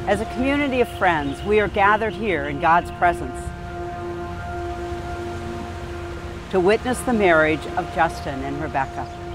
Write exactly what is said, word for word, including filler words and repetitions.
As a community of friends, we are gathered here in God's presence to witness the marriage of Justin and Rebecca.